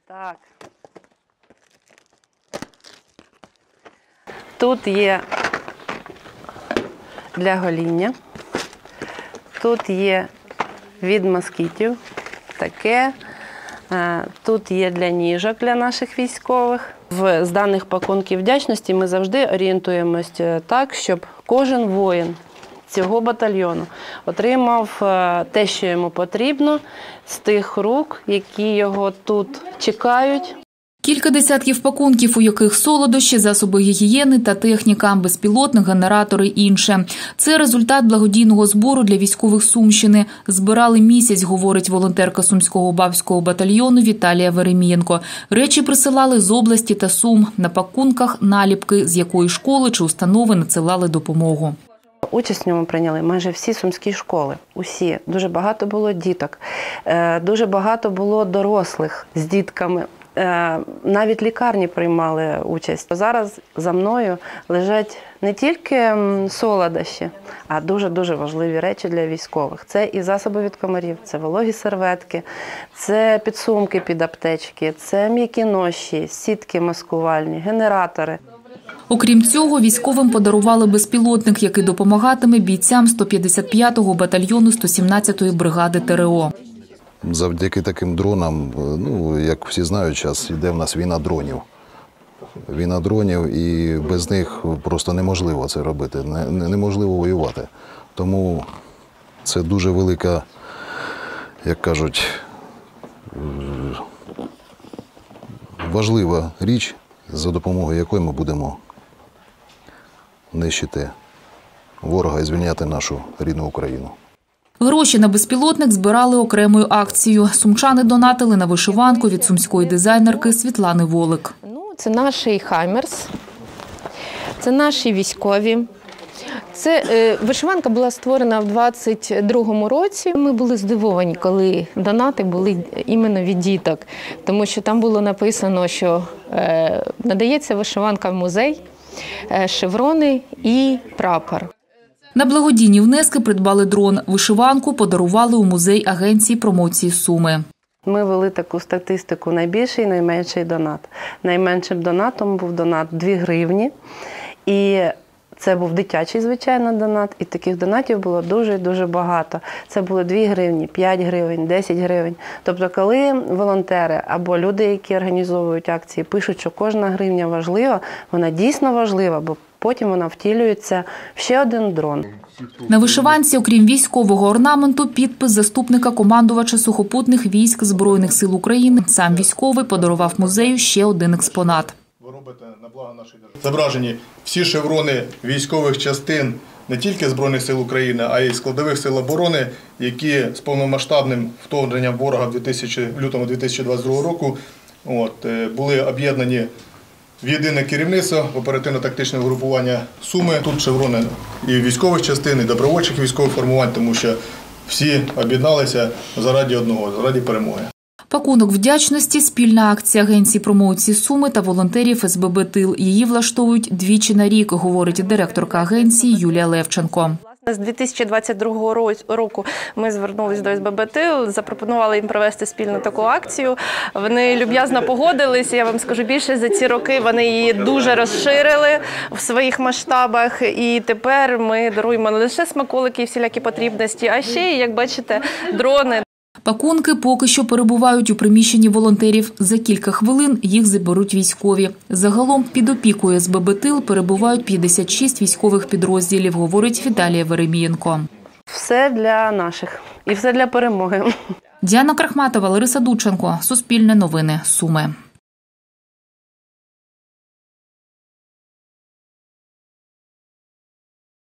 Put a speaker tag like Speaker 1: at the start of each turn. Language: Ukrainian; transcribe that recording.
Speaker 1: Так. Тут є для гоління, тут є від москітів, таке, тут є для ніжок для наших військових. З даних пакунків вдячності ми завжди орієнтуємось так, щоб кожен воїн цього батальйону отримав те, що йому потрібно, з тих рук, які його тут чекають.
Speaker 2: Кілька десятків пакунків, у яких солодощі, засоби гігієни та техніка, безпілотник, генератори і інше. Це результат благодійного збору для військових Сумщини. Збирали місяць, говорить волонтерка Сумського Бабського батальйону Віталія Веремієнко. Речі присилали з області та Сум. На пакунках наліпки, з якої школи чи установи надсилали допомогу.
Speaker 1: Участь в ньому прийняли майже всі сумські школи. Усі. Дуже багато було діток, дуже багато було дорослих з дітками. Навіть лікарні приймали участь. Зараз за мною лежать не тільки солодощі, а дуже-дуже важливі речі для військових. Це і засоби від комарів, це вологі серветки, це підсумки під аптечки, це м'які ноші, сітки маскувальні, генератори.
Speaker 2: Окрім цього, військовим подарували безпілотник, який допомагатиме бійцям 155-го батальйону 117-ї бригади ТРО.
Speaker 3: Завдяки таким дронам, як всі знають, зараз йде в нас війна дронів. Війна дронів, і без них просто неможливо це робити, неможливо воювати. Тому це дуже велика, як кажуть, важлива річ, за допомогою якої ми будемо нищити ворога і звільняти нашу рідну Україну.
Speaker 2: Гроші на безпілотник збирали окремою акцією. Сумчани донатили на вишиванку від сумської дизайнерки Світлани Волик.
Speaker 4: Це наш «Хаймерс», це наші військові. Вишиванка була створена в 22-му році. Ми були здивовані, коли донати були іменно від діток, тому що там було написано, що надається вишиванка в музей, шеврони і прапор.
Speaker 2: На благодійні внески придбали дрон. Вишиванку подарували у музей агенції промоції Суми.
Speaker 1: Ми вели таку статистику: найбільший і найменший донат. Найменшим донатом був донат 2 гривні. І це був дитячий, звичайно, донат. І таких донатів було дуже багато. Це були 2 гривні, 5 гривень, 10 гривень. Тобто, коли волонтери або люди, які організовують акції, пишуть, що кожна гривня важлива, вона дійсно важлива, бо потім вона втілюється в ще один дрон.
Speaker 2: На вишиванці, окрім військового орнаменту, підпис заступника командувача сухопутних військ Збройних сил України. Сам військовий подарував музею ще один експонат.
Speaker 5: Ви робите на благо нашої держави. Зображені всі шеврони військових частин не тільки Збройних сил України, а й складових сил оборони, які з повномасштабним вторгненням ворога в лютому 2022 року були об'єднані в єдине керівництво оперативно-тактичне групування Суми. Тут шеврони і військових частин, і добровольчих військових формувань, тому що всі об'єдналися заради одного, заради перемоги.
Speaker 2: Пакунок вдячності – спільна акція агенції промоції Суми та волонтерів СББ «Тил». Її влаштовують двічі на рік, говорить директорка агенції Юлія Левченко.
Speaker 6: З 2022 року ми звернулися до СББ «Тил», запропонували їм провести спільну таку акцію. Вони люб'язно погодилися, я вам скажу більше, за ці роки вони її дуже розширили в своїх масштабах. І тепер ми даруємо не лише смаколики і всілякі потрібності, а ще, як бачите, дрони.
Speaker 2: Пакунки поки що перебувають у приміщенні волонтерів. За кілька хвилин їх заберуть військові. Загалом під опікою СББ «Тил» перебувають 56 військових підрозділів, говорить Віталія Веремієнко.
Speaker 1: Все для наших і все для перемоги.
Speaker 2: Діана Крахматова, Лариса Дудченко. Суспільне новини. Суми.